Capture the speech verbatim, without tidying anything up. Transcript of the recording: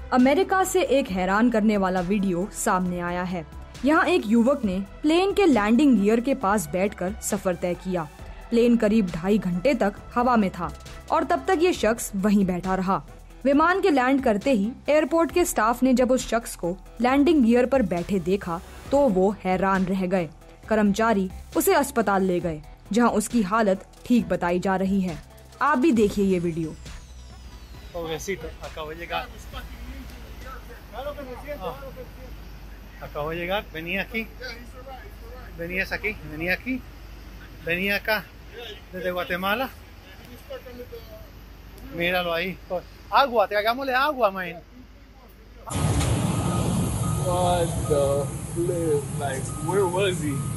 America से एक हैरान करने वाला वीडियो सामने आया है। यहाँ एक युवक ने प्लेन के लैंडिंग गियर के पास बैठकर सफर तय किया। प्लेन करीब ढाई घंटे तक हवा में था और तब तक ये शख्स वहीं बैठा रहा। विमान के लैंड करते ही एयरपोर्ट के स्टाफ ने जब उस शख्स को लैंडिंग गियर पर बैठे देखा तो वो हैरान रह गए। कर्मचारी उसे अस्पताल ले गए, जहां उसकी हालत ठीक बताई जा रही है। आप भी देखिए ये video. Pobrecito, acabo de llegar. Ah, acabo de llegar, venía aquí. Venías aquí, venía aquí. Venía acá, desde Guatemala. Míralo ahí. Agua, tragámosle agua, man. What the flip? Like, where was he?